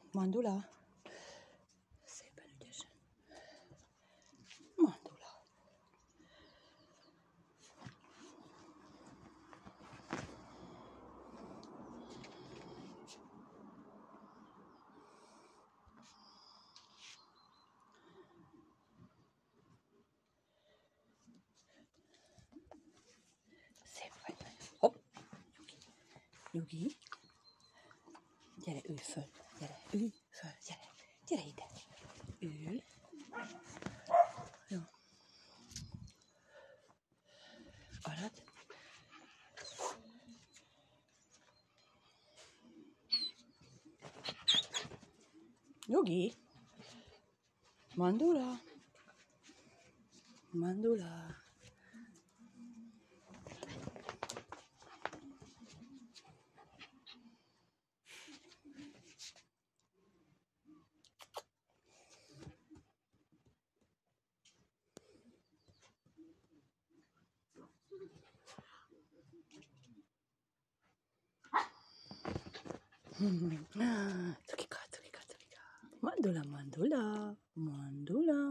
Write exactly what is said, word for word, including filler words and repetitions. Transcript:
Mandula. Szépen ügyesen. Mandula. Szép vagy. Hopp. Nyugi. Gyere, ülj föl. Gyere, ülj föl. Gyere. Gyere ide. Ülj. Jó. Alatt. Nyugi. Mandula. Mandula. Cukika, cukika, cukika. Mandula, mandula, mandula.